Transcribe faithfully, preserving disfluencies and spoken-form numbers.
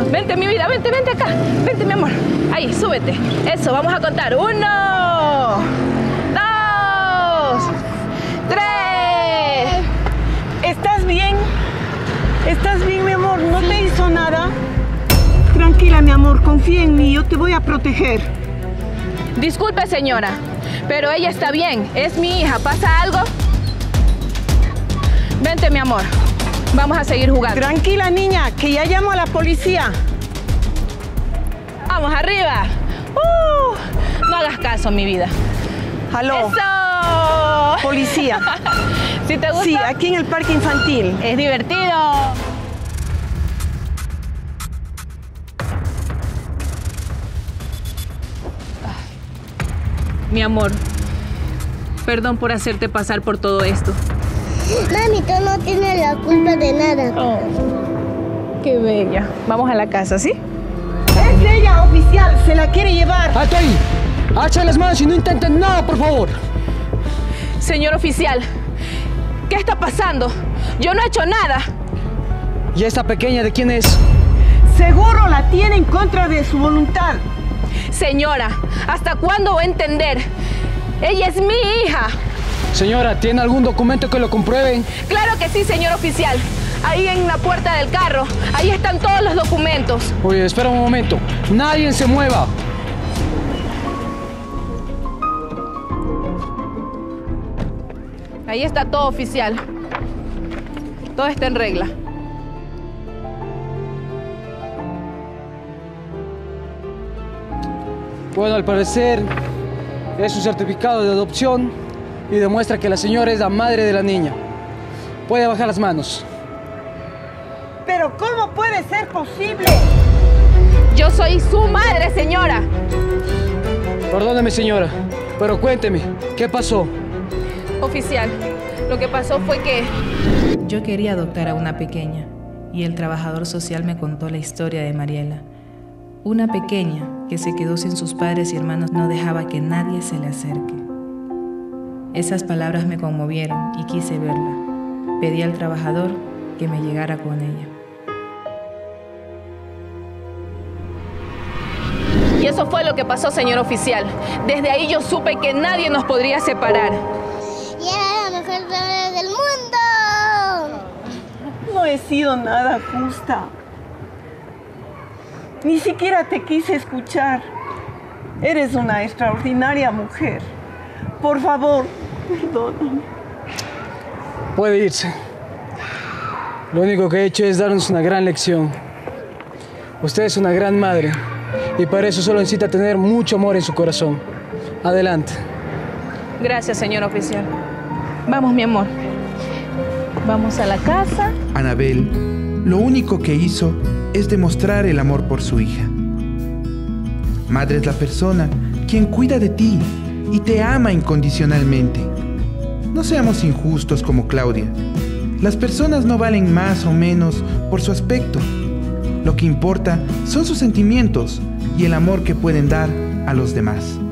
Vente, mi vida, vente, vente acá. Vente, mi amor. Ahí, súbete. Eso, vamos a contar. Uno, dos, tres. ¿Estás bien? ¿Estás bien, mi amor? ¿No te hizo nada? Tranquila, mi amor, confía en mí, yo te voy a proteger. Disculpe, señora, pero ella está bien. Es mi hija. ¿Pasa algo? Vente, mi amor. Vamos a seguir jugando. Tranquila, niña, que ya llamo a la policía. Vamos, arriba. Uh, no hagas caso, mi vida. Aló. ¡Eso! Policía. ¿Sí te gusta? Sí, aquí en el parque infantil. Es divertido. Ay, mi amor, perdón por hacerte pasar por todo esto. Mami, tú no tienes la culpa de nada. Oh, qué bella. Vamos a la casa, ¿sí? Es de ella, oficial. Se la quiere llevar. ¡Alto ahí! ¡Alza las manos y no intenten nada, por favor! Señor oficial, ¿qué está pasando? Yo no he hecho nada. ¿Y esta pequeña de quién es? Seguro la tiene en contra de su voluntad. Señora, ¿hasta cuándo va a entender? Ella es mi hija. Señora, ¿tiene algún documento que lo compruebe? Claro que sí, señor oficial. Ahí en la puerta del carro. Ahí están todos los documentos. Oye, espera un momento. Nadie se mueva. Ahí está todo, oficial. Todo está en regla. Bueno, al parecer es un certificado de adopción y demuestra que la señora es la madre de la niña. Puede bajar las manos. Pero ¿cómo puede ser posible? Yo soy su madre, señora. Perdóneme, señora, pero cuénteme, ¿qué pasó? Oficial, lo que pasó fue que... Yo quería adoptar a una pequeña y el trabajador social me contó la historia de Mariela. Una pequeña que se quedó sin sus padres y hermanos, no dejaba que nadie se le acerque. Esas palabras me conmovieron y quise verla. Pedí al trabajador que me llegara con ella. Y eso fue lo que pasó, señor oficial. Desde ahí yo supe que nadie nos podría separar. Y era la mejor madre del mundo. No he sido nada justa. Ni siquiera te quise escuchar. Eres una extraordinaria mujer. Por favor, perdóname. Puede irse. Lo único que he hecho es darnos una gran lección. Usted es una gran madre y para eso solo necesita tener mucho amor en su corazón. Adelante. Gracias, señor oficial. Vamos, mi amor. Vamos a la casa. Anabel lo único que hizo es demostrar el amor por su hija. Madre es la persona quien cuida de ti y te ama incondicionalmente. No seamos injustos como Claudia. Las personas no valen más o menos por su aspecto. Lo que importa son sus sentimientos y el amor que pueden dar a los demás.